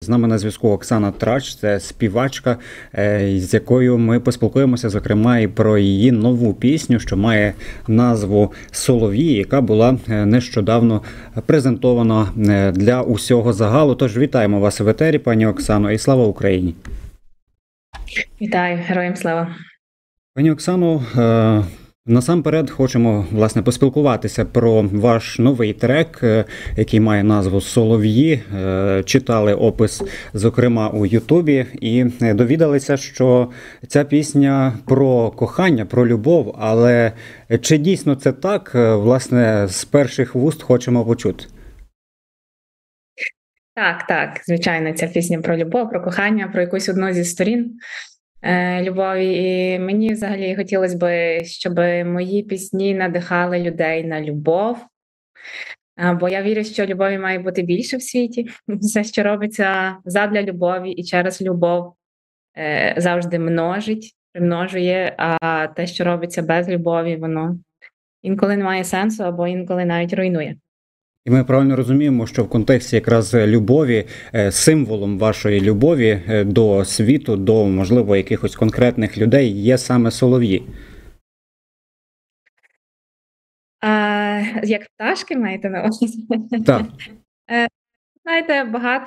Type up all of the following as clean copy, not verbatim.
З нами на зв'язку Оксана Трач, це співачка, з якою ми поспілкуємося, зокрема, і про її нову пісню, що має назву «Солов'ї», яка була нещодавно презентована для усього загалу. Тож вітаємо вас в етері, пані Оксано, і слава Україні! Вітаю, героям слава! Пані Оксано, насамперед хочемо, власне, поспілкуватися про ваш новий трек, який має назву «Солов'ї». Читали опис, зокрема, у Ютубі, і довідалися, що ця пісня про кохання, про любов, але чи дійсно це так? Власне, з перших вуст хочемо почути. Так, звичайно, ця пісня про любов, про кохання, про якусь одну зі сторін любові. І мені взагалі хотілося б, щоб мої пісні надихали людей на любов. Бо я вірю, що любові має бути більше в світі. Все, що робиться задля любові і через любов, завжди множить, примножує, а те, що робиться без любові, воно інколи не має сенсу або інколи навіть руйнує. І ми правильно розуміємо, що в контексті якраз любові, символом вашої любові до світу, до, можливо, якихось конкретних людей є саме солов'ї. Як пташки маєте на увазі? Так. Знаєте,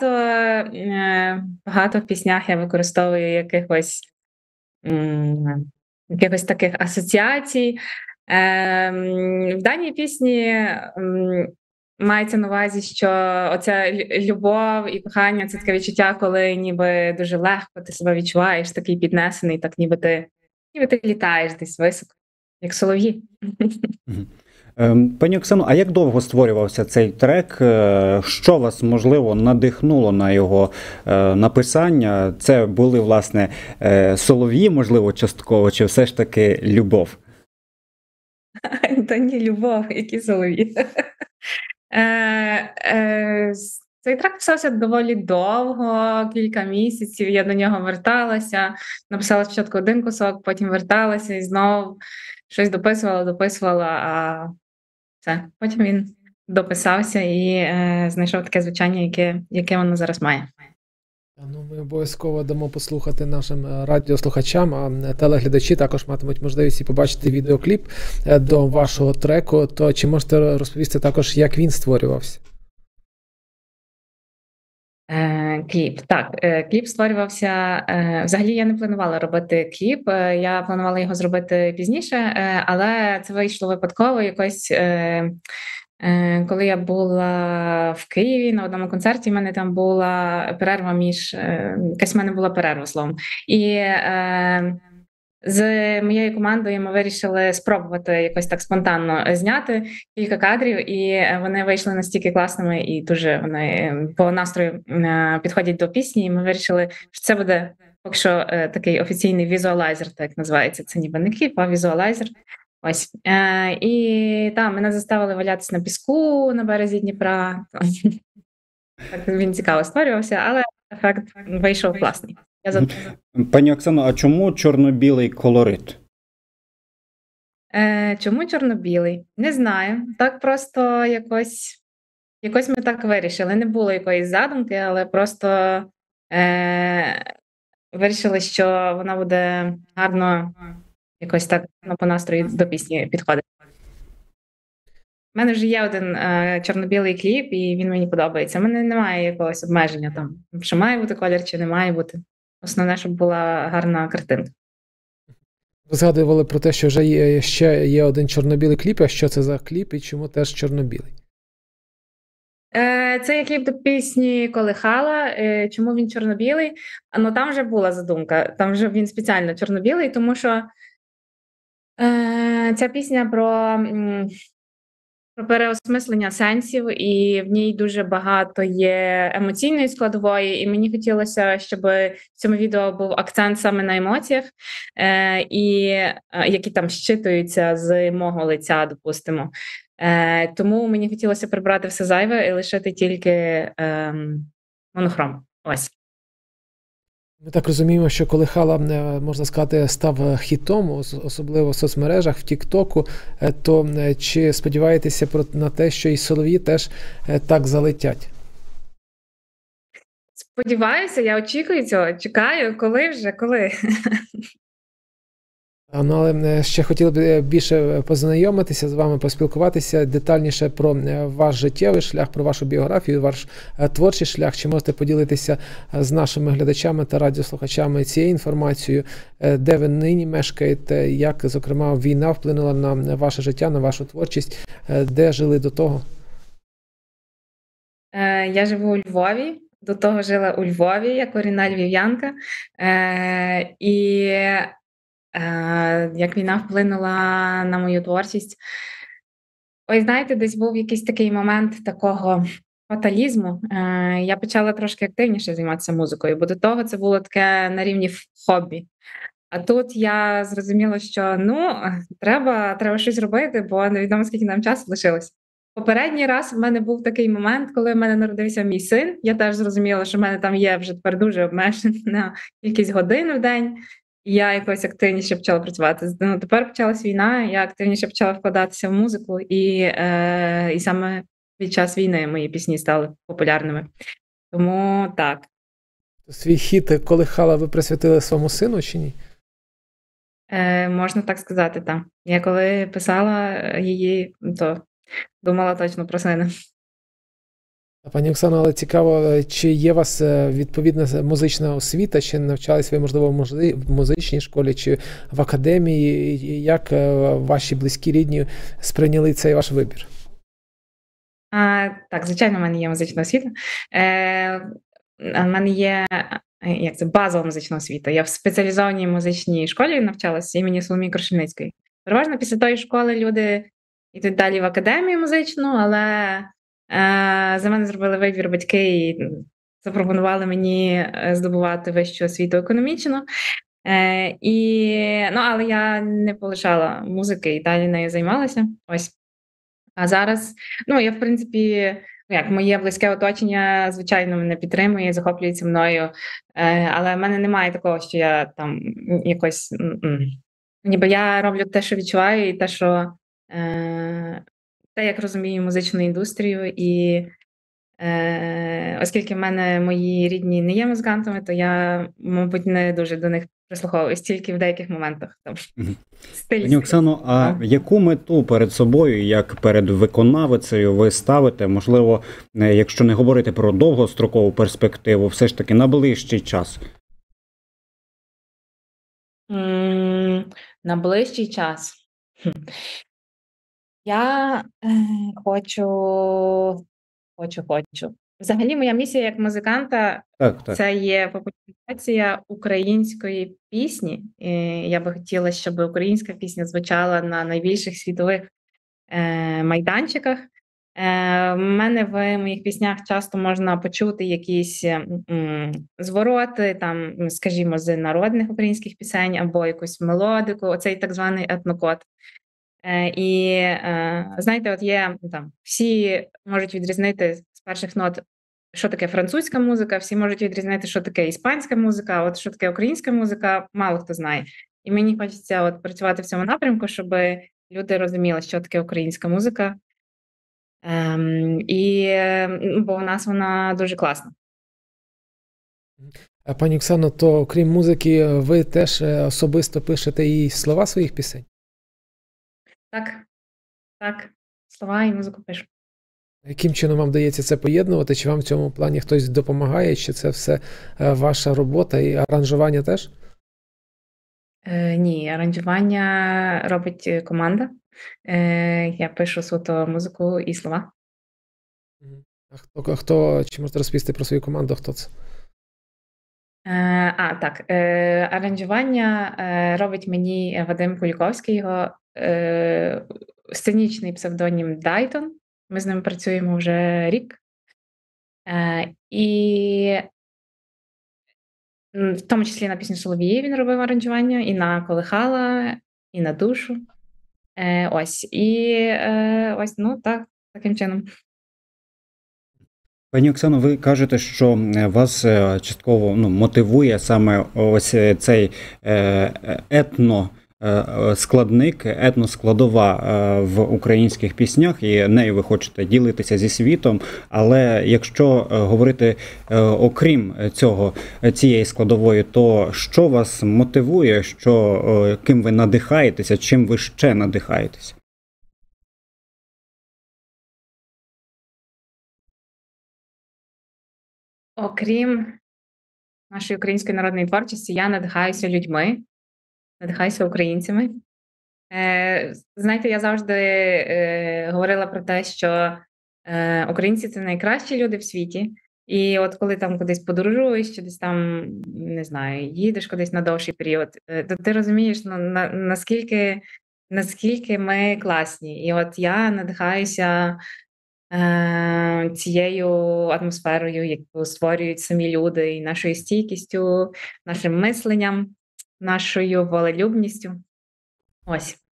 багато в піснях я використовую якихось таких асоціацій. В даній пісні мається на увазі, що оця любов і кохання – це таке відчуття, коли ніби дуже легко ти себе відчуваєш, такий піднесений, так ніби ти літаєш десь високо, як солов'ї. Пані Оксано, а як довго створювався цей трек? Що вас, можливо, надихнуло на його написання? Це були, власне, солов'ї, можливо, частково, чи все ж таки любов? Та ні, любов, які солов'ї. Цей трек писався доволі довго, кілька місяців, я до нього верталася, написала спочатку один кусок, потім верталася і знову щось дописувала, а все. Потім він дописався і знайшов таке звучання, яке воно зараз має. Ну, ми обов'язково дамо послухати нашим радіослухачам, а телеглядачі також матимуть можливість і побачити відеокліп до вашого треку. То чи можете розповісти також, як він створювався? Кліп. Так, кліп створювався... Взагалі я не планувала робити кліп, я планувала його зробити пізніше, але це вийшло випадково якось... Коли я була в Києві на одному концерті, в мене там була перерва якась в мене була перерва, словом. І з моєю командою ми вирішили спробувати якось так спонтанно зняти кілька кадрів, і вони вийшли настільки класними і дуже вони по настрою підходять до пісні, і ми вирішили, що це буде поки що такий офіційний візуалайзер, так називається. Це ніби не кліп, а візуалайзер. Ось. І там мене заставили валятися на піску на березі Дніпра. Так він цікаво створювався, але ефект вийшов класний. Пані Оксано, а чому чорно-білий колорит? Чому чорно-білий? Не знаю. Так просто якось ми так вирішили. Не було якоїсь задумки, але просто вирішили, що вона буде гарно якось так по настрою до пісні підходить. У мене вже є один чорно-білий кліп, і він мені подобається. У мене немає якогось обмеження там, що має бути колір, чи не має бути. Основне, щоб була гарна картинка. Ви згадували про те, що вже ще є один чорно-білий кліп. А що це за кліп і чому теж чорно-білий? Це є кліп до пісні «Колихала». Чому він чорно-білий? Ну, там вже була задумка. Там вже він спеціально чорно-білий, тому що ця пісня про переосмислення сенсів, і в ній дуже багато є емоційної складової, і мені хотілося, щоб в цьому відео був акцент саме на емоціях, які там щитуються з мого лиця, допустимо. Тому мені хотілося прибрати все зайве і лишити тільки монохром. Ось. Ми так розуміємо, що «Колихала», можна сказати, став хітом, особливо в соцмережах, в Тік-Току. То чи сподіваєтеся на те, що і «Солов'ї» теж так залетять? сподіваюся, я очікую цього, чекаю, коли. Ну, але ще хотіли б більше познайомитися з вами, поспілкуватися детальніше про ваш життєвий шлях, про вашу біографію, ваш творчий шлях. Чи можете поділитися з нашими глядачами та радіослухачами цією інформацією, де ви нині мешкаєте, як, зокрема, війна вплинула на ваше життя, на вашу творчість, де жили до того? Я живу у Львові, до того жила у Львові, я корінна львів'янка. І як війна вплинула на мою творчість. Ой, знаєте, десь був якийсь такий момент такого фаталізму. Я почала трошки активніше займатися музикою, бо до того це було таке на рівні хобі. А тут я зрозуміла, що треба щось робити, бо невідомо, скільки нам часу лишилось. Попередній раз в мене був такий момент, коли в мене народився мій син. Я теж зрозуміла, що в мене там є вже тепер дуже обмежена кількість годин в день. І я якось активніше почала працювати. Тепер почалась війна, я активніше почала вкладатися в музику, і саме під час війни мої пісні стали популярними. Тому так. Свій хіт «Колихала» ви присвятили своєму сину чи ні? Можна так сказати, так. Я коли писала її, то думала точно про сина. Пані Оксано, але цікаво, чи є у вас відповідна музична освіта, чи навчались ви, можливо, в музичній школі, чи в академії, як ваші близькі рідні сприйняли цей ваш вибір? Так, звичайно, в мене є музична освіта. В мене є базова музична освіта. Я в спеціалізованій музичній школі навчалася імені Соломії Крушельницької. Переважно після тої школи люди йдуть далі в академію музичну, але за мене зробили вибір батьки і запропонували мені здобувати вищу освіту економічну. Але я не полишала музики і далі нею займалася. Ось. А зараз, я, в принципі, моє близьке оточення, звичайно, мене підтримує, захоплюється мною, але в мене немає такого, що я там якось, ніби я роблю те, що відчуваю, і те, що те, як розумію музичну індустрію, і оскільки в мене мої рідні не є музикантами, то я, мабуть, не дуже до них прислуховуюсь, тільки в деяких моментах. Пані Оксано, а яку мету перед собою, як перед виконавицею, ви ставите, можливо, якщо не говорити про довгострокову перспективу, все ж таки на ближчий час? На ближчий час? Я хочу. Взагалі, моя місія як музиканта – це є популяризація української пісні. І я би хотіла, щоб українська пісня звучала на найбільших світових майданчиках. В мене в моїх піснях часто можна почути якісь звороти, там, скажімо, з народних українських пісень або якусь мелодику, оцей так званий етнокод. І, знаєте, от є там, всі можуть відрізнити з перших нот, що таке французька музика, всі можуть відрізнити, що таке іспанська музика, а от що таке українська музика, мало хто знає. І мені хочеться от працювати в цьому напрямку, щоб люди розуміли, що таке українська музика. Бо у нас вона дуже класна. Пані Оксано, то крім музики, ви теж особисто пишете і слова своїх пісень? Так, слова і музику пишу. Яким чином вам вдається це поєднувати? Чи вам в цьому плані хтось допомагає? Чи це все ваша робота і аранжування теж? Ні, аранжування робить команда. Я пишу суто музику і слова. А хто, чи можете розповісти про свою команду, хто це? Аранжування робить мені Вадим Куліковський, його сценічний псевдонім Дайтон. Ми з ним працюємо вже рік. І в тому числі на пісню «Солов'ї» він робив аранжування, і на «Колихала», і на «Душу». Таким чином. Пані Оксано, ви кажете, що вас частково мотивує саме ось цей складник, етноскладова в українських піснях, і нею ви хочете ділитися зі світом. Але якщо говорити окрім цієї складової, то що вас мотивує, ким ви надихаєтеся, чим ви ще надихаєтеся? Окрім нашої української народної творчості, я надихаюся людьми, надихаюся українцями. Знаєте, я завжди говорила про те, що українці – це найкращі люди в світі. І от коли там кудись подорожуєш, чи десь там, не знаю, їдеш кудись на довший період, то ти розумієш, наскільки ми класні. І от я надихаюся цією атмосферою, яку створюють самі люди, і нашою стійкістю, нашим мисленням, нашою волелюбністю. Ось.